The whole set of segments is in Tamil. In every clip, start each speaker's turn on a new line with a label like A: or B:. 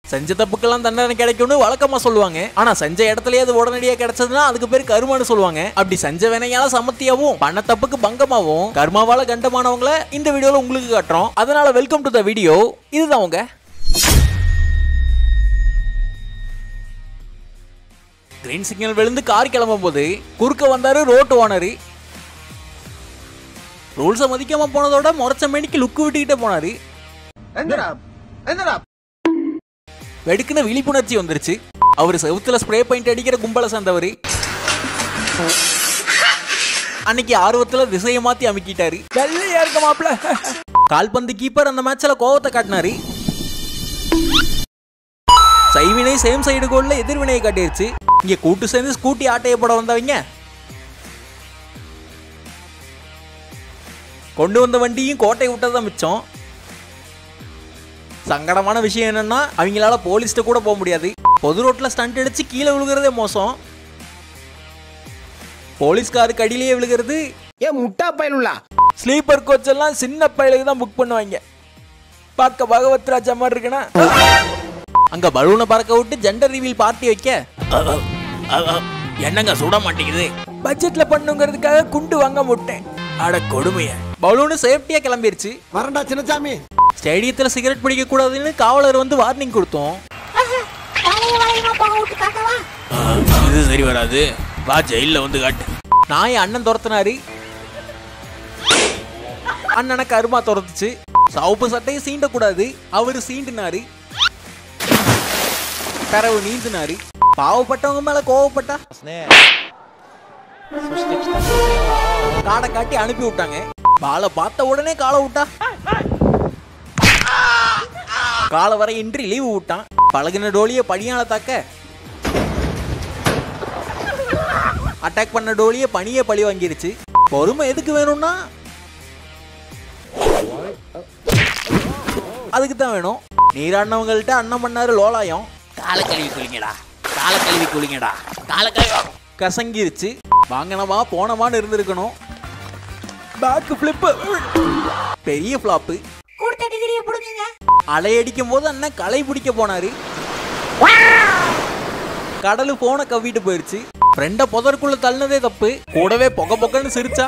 A: செஞ்ச தப்புக்கெல்லாம் தண்டனை கிடைக்கும்னு வழக்கமா சொல்லுவாங்க. ஆனா செஞ்ச இடத்துலயே அது உடனடியா கிடைச்சதுன்னா அதுக்கு பேர் கர்மான்னு சொல்லுவாங்க. அப்படி செஞ்ச வினையால சமத்தியாவும் பண்ண தப்புக்கு பங்கமாவும் கர்மாவால கண்டமானவங்கள இந்த வீடியோல உங்களுக்கு காட்டுறோம். அதனால வெல்கம் டு த வீடியோ. இதுதான் உங்க கிரீன் சிக்னல் விழுந்து கார் கிளம்பும் போது குறுக்க வந்தாரு ரோட் ஓனரு. ரூல்ஸை மதிக்காம போனதோட முறைச்ச மேனிக்கு லுக்கு விட்டுக்கிட்டே போனாரு. வெடுக்குன்னு விழிப்புணர்ச்சி வந்துருச்சு. அவரு செவுத்துல ஸ்ப்ரே பெயிண்ட் அடிக்கிற கும்பலை சேர்ந்தவரு. அன்னைக்கு ஆர்வத்துல திசையை மாத்தி அமுக்கிட்டாரு. வெள்ளையா இருக்க மாப்ள. கால்பந்து கீப்பர் அந்த மேட்ச்ல கோவத்தை காட்டினாரு. சைவினை சேம் சைடு கோல்ல எதிர்வினையை காட்டிருச்சு. இங்க கூட்டு சேர்ந்து ஸ்கூட்டி ஆட்டைய போட வந்தவங்க கொண்டு வந்த வண்டியும் கோட்டை விட்டதான் மிச்சம். சங்கடமான விஷயம் என்னன்னா அவங்களால போலீஸ்ட கூட போக முடியாது. பொது ரோட்ல ஸ்டண்ட் அடிச்சு கீழே விழுகிறதே மோசம். போலீஸ்காருக்கு அடியிலேயே விழுகிறது.
B: ஏன் முட்டா பயலுள்ளா
A: ஸ்லீப்பர் கோச் எல்லாம் சின்ன பயலுக்கு தான் புக் பண்ணுவாங்க. பார்க்க பகவத் ராஜா மாதிரி இருக்குன்னா அங்க பலூனை பறக்க விட்டு ஜெண்டர் ரிவீல் பார்ட்டி வைக்க என்னங்க சுட மாட்டேங்குது. பட்ஜெட்ல பண்ணுங்கிறதுக்காக குண்டு வாங்க முட்டேன். அட கொடுமைய. பலூனு சேஃப்டியா கிளம்பிருச்சு.
B: வரண்டா சின்னசாமி.
A: ஸ்டேடியத்துல சிகரெட் பிடிக்க கூடாதுன்னு காவலர் வந்து வார்னிங் கொடுத்தோம். இது சரி வராது, வா ஜெயில வந்து காட்டு. நான் அண்ணன் துரத்தினாரு. அண்ணனை கருமா துரத்துச்சு. சவுப்பு சட்டையை சீண்டக்கூடாது, அவரு சீண்டினாரு. கரவு நீந்தினாரு. பாவப்பட்டவங்க மேல கோவப்பட்டா காடை காட்டி அனுப்பி விட்டாங்க. பாலை பார்த்த உடனே காலை விட்டா. காலை வரை இன்றி லீவு விட்டான். பழகின டோலிய பனியால தாக்க அட்டாக் பண்ண டோலிய பனியே பழி வாங்கிருச்சு. பொறுமை எதுக்கு வேணும்னா அதுக்கு தான் வேணும். நீராடினவங்கள்ட்ட அண்ணன் பண்ணாரு லோலாயம். காலை கழுவி குளிங்கடா, காலை கழுவி குளிங்கடா, காலை கழுவி கசங்கிருச்சு. வாங்கினவா போனவான்னு இருந்திருக்கணும். பேக் ஃபிளிப் பெரிய ஃபிளாப்பு. அலையடிக்கும் போது அண்ணன் களை பிடிக்க போனாரு. கடலு போன கவ்விட்டு போயிருச்சு. ஃப்ரெண்ட புதற்குள்ள தள்ளினதே தப்பு. கூடவே பொக பொக்கன்னு சிரிச்சா.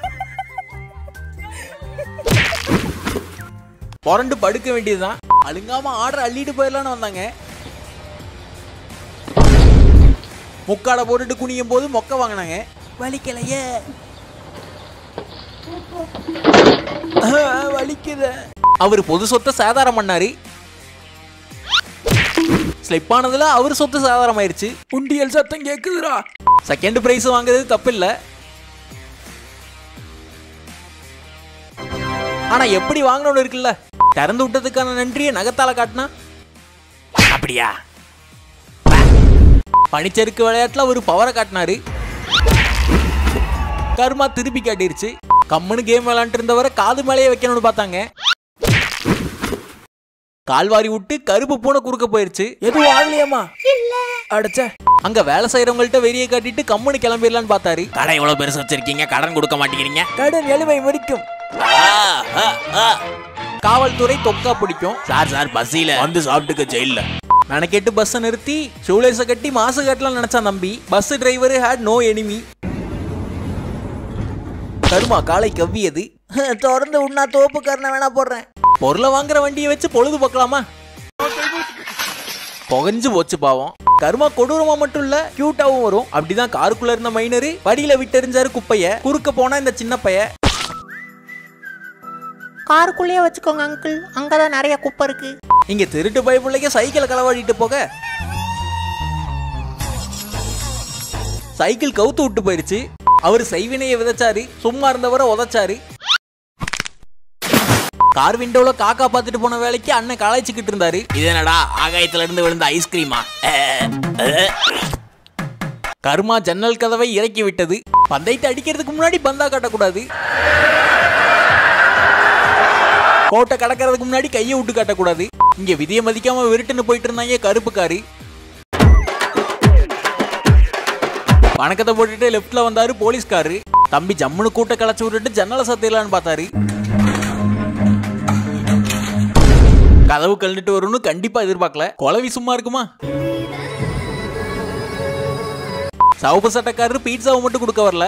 A: புரண்டு படுக்க வேண்டியதுதான். அழுங்காம ஆர்டர் அள்ளிட்டு போயிடலான்னு வந்தாங்க. முக்காடை போட்டுட்டு குனியும் போது மொக்க வாங்கினாங்க. வலிக்கலையே, வலிக்குத. அவரு பொது சொத்தை சாதாரம் பண்ணாரு. ஸ்லிப் ஆனதுல அவரு சொத்து சாதாரம் ஆயிருச்சு. உண்டியல் சத்தம் கேக்குதுடா. செகண்ட் பிரைஸ் வாங்குறது தப்பு இல்ல. ஆனா எப்படி வாங்கணும்னு இருக்குல்ல. திறந்து விட்டதுக்கான நன்றியை நகத்தால காட்டினா அப்படியா. பனிச்சறுக்கு விளையாட்டுல ஒரு பவரை காட்டினாரு. கர்மா திருப்பி காட்டிருச்சு. கம்முன்னு கேம் விளையாண்டு இருந்தவரை காது மேலேயே வைக்கணும்னு பார்த்தாங்க. கால்வாரி விட்டு கருப்பு பூனை குறுக்க போயிருச்சு. எதுவும் ஆகலையாமா? அடைச்ச அங்க வேலை செய்யறவங்கள்ட்ட வெறியை காட்டிட்டு கம்முன்னு கிளம்பிடலான்னு பார்த்தாரு. கடை எவ்வளவு பெருசு வச்சிருக்கீங்க, கடன் கொடுக்க மாட்டேங்கிறீங்க. கடன் எளிமை முடிக்கும். காவல்துறை தொக்கா பிடிக்கும். சார் பஸ்ஸில வந்து சாப்பிட்டுக்க ஜெயில மெனக்கெட்டு பஸ் நிறுத்தி ஷூலேஸை கட்டி மாசு கட்டலாம் நினைச்சான் தம்பி. Bus driver had no enemy. கருமா காலை கவ்வியது. தொடர்ந்து உண்ணா தோப்புக்காரன வேணா போடுறேன். பொருளை வாங்குற வண்டியை வச்சு பொழுது பார்க்கலாமா? புகஞ்சு போச்சு பாவம். கருமா கொடூரமா மட்டும் இல்ல, கியூட்டாவும் வரும். அப்படிதான் காருக்குள்ள இருந்த மைனரு வடியில விட்டெறிஞ்சாரு குப்பைய. குறுக்க போனா இந்த சின்ன பைய.
C: காருக்குள்ளேயே வச்சுக்கோங்க அங்கிள், அங்கதான் நிறைய குப்பை இருக்கு.
A: இங்க திருட்டு பய பிள்ளைங்க சைக்கிளை களவாடிட்டு போக சைக்கிள் கவுத்து விட்டு போயிருச்சு. அவரு செய்வினையை விதைச்சாரு, சும்மா இருந்தவரை உதைச்சாரு. கார் விண்டோல காக்கா பார்த்துட்டு போன வேலைக்கு அண்ணன் கலாய்ச்சிக்கிட்டு இருந்தாரு. இது என்னடா ஆகாயத்துல இருந்து விழுந்த ஐஸ்கிரீமா? கர்மா ஜன்னல் கதவை இறக்கி விட்டது. பந்தயத்தை அடிக்கிறதுக்கு முன்னாடி பந்தா காட்டக்கூடாது. கோட்டை கடக்கிறதுக்கு முன்னாடி கையை விட்டு காட்டக்கூடாது. இங்க விதியை மதிக்காம விருட்டுன்னு போயிட்டு இருந்தாங்க கருப்புக்காரி. வணக்கத்தை போட்டுட்டு லெப்ட்ல வந்தாரு போலீஸ்காரு. தம்பி ஜம்முன்னு கூட்ட களைச்சு விட்டுட்டு ஜன்னலை சத்திடலான்னு பார்த்தாரு. கதவு கழந்துட்டு வரும்னு கண்டிப்பா எதிர்பார்க்கல. குழவி சும்மா இருக்குமா? சவுப்பு சட்டக்காரர் பீட்சாவை மட்டும் கொடுக்க வரல,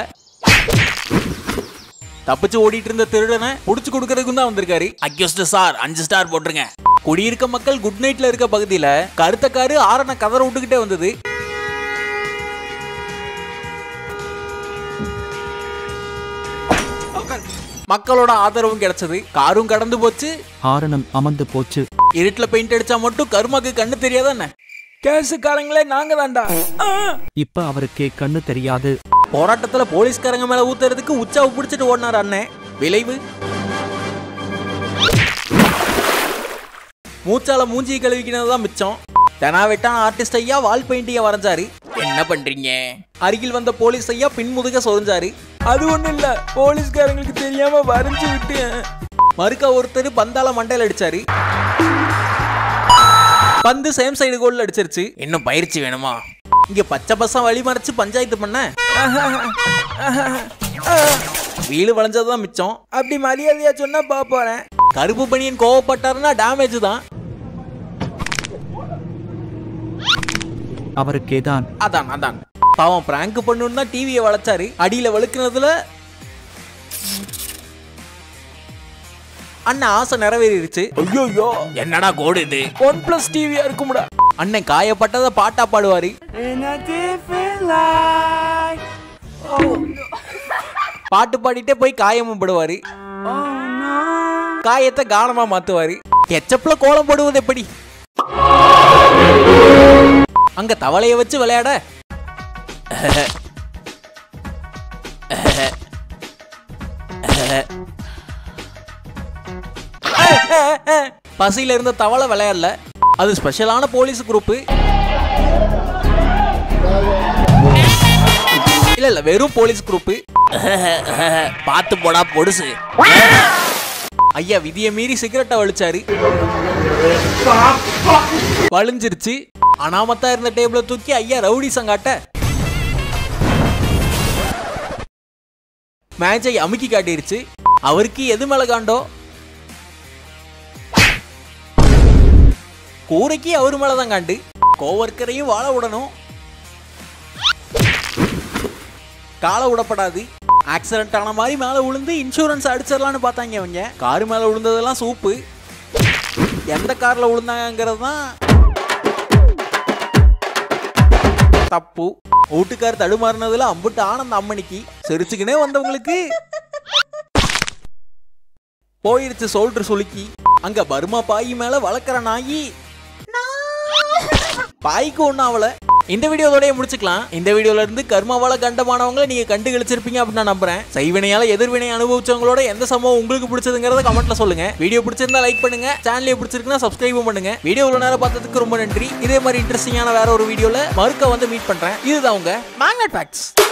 A: தப்பிச்சு ஓடிட்டு இருந்த திருடனை புடிச்சு கொடுக்கறதுக்கு தான் வந்திருக்காரு. அக்யூஸ்ட் சார் 5 ஸ்டார் போட்டுருங்க. குடியிருக்க மக்கள் குட் நைட்ல இருக்க பகுதியில கருத்த காரு ஆரண கதற விட்டுக்கிட்டே வந்தது. மக்களோட ஆதரவும் கிடைச்சது. காரும் கடந்து போச்சு,
D: ஆரணம் அமர்ந்து போச்சு.
A: இருட்டுல பெயிண்ட் அடிச்சா மட்டும் கருமாக்கு கண்ணு தெரியாதா என்ன? கேசுக்காரங்களே நாங்க தான்டா.
D: இப்ப அவருக்கே கண்ணு தெரியாது.
A: போராட்டத்துல போலீஸ்காரங்க மேல ஊத்துறதுக்கு உச்சாவை பிடிச்சிட்டு ஓடினார் அண்ணன். விளைவு மூச்சால மூஞ்சி கழுவிக்கினதுதான் மிச்சம். தெனாவெட்டான ஆர்டிஸ்ட் ஐயா வால் பெயிண்டிங்க வரைஞ்சாரு. என்ன பண்றீங்க? அருகில் வந்த போலீஸ் ஐயா பின்முதுக சொரிஞ்சாரு. அது ஒண்ணு இல்ல, போலீஸ்காரங்களுக்கு தெரியாம வரைஞ்சு விட்டு. மறுக்க ஒருத்தர் பந்தால மண்டையில அடிச்சாரு. பந்து சேம் சைடு கோல்ல அடிச்சிருச்சு. இன்னும் பயிற்சி வேணுமா? இங்க பச்சை பசம் வழி மறைச்சு பஞ்சாயத்து பண்ண வீடு வளைஞ்சதுதான் மிச்சம். அப்படி மரியாதையா சொன்னா பாப்போறேன். கருப்பு பனியன் கோவப்பட்டாருன்னா டேமேஜ் தான்.
D: அவருக்கேதான்.
A: அதான் பாவம் பிராங்க் பண்ணுன்னு தான் டிவியை வளைச்சாரு. அடியில வழுக்குனதுல அண்ணன் ஆசை நிறைவேறிடுச்சு. ஐயோ என்னடா கோடு இது? 1+ டிவியா இருக்கும்டா. அண்ணன் காயப்பட்டத பாட்டா பாடுவாரு. பாட்டு பாடிட்டே போய் காயமும் படுவாரு. காயத்தை கானமா மாத்துவாரு. கெச்சப்ல கோலம் போடுவது எப்படி? அங்க தவளைய வச்சு விளையாட பசியில இருந்த தவளை விளையாடல. அது ஸ்பெஷலான போலீஸ் குரூப். இல்ல வெறும் போலீஸ் குரூப். பாத்து போடா பொடுசு. ஐயா விதிய மீறி சிகரெட்டை வலிச்சாரு. வலிஞ்சிருச்சு. அனாமத்தா இருந்த டேபிள தூக்கி ஐயா ரவுடி சங்காட்ட மேட்சை அமுக்கி காட்டிருச்சு. அவருக்கு எது மேல காண்டோ? கூரைக்கு அவரு மேலதான் காண்டு. கோவர்க்கரையும் வாழ விடணும். காலை விடப்படாது. ஆக்சிடென்ட் ஆன மாதிரி மேல விழுந்து இன்சூரன்ஸ் அடிச்சிடலான்னு பார்த்தாங்க அவங்க. காரு மேல விழுந்ததெல்லாம் சூப்பு. எந்த கார்ல விழுந்தாங்கிறது தான் தப்பு. வீட்டுக்கார் தடுமாறினதுல அம்புட்டு ஆனந்த அம்மனிக்கு. சிரிச்சுக்கினே வந்தவங்களுக்கு போயிருச்சு சோல்டர் சுலுக்கி. அங்க பர்மா பாயி மேல வளர்க்குற நாயி பாய்க்கு ஒன்னும் ஆவல. இந்த வீடியோவோடய முடிச்சுக்கலாம். இந்த வீடியோல இருந்து கர்மாவால கண்டமானவங்களை நீங்க கண்டு கழிச்சிருப்பீங்க அப்படின்னு நான் நம்புறேன். செய்வினையால எதிர்வினை அனுபவிச்சவங்களோட எந்த சம்பவம் உங்களுக்கு பிடிச்சதுங்கிறத கமெண்ட்ல சொல்லுங்க. வீடியோ பிடிச்சிருந்தா லைக் பண்ணுங்க. சேனல் பிடிச்சிருக்குன்னா சப்ஸ்கிரைப் பண்ணுங்க. வீடியோ இவ்வளவு நேரம் பார்த்ததுக்கு ரொம்ப நன்றி. இதே மாதிரி இன்ட்ரெஸ்டிங்கான வேற ஒரு வீடியோல மறுக்க வந்து மீட் பண்றேன். இதுதான் உங்க மேக்னெட் ஃபேக்ட்ஸ்.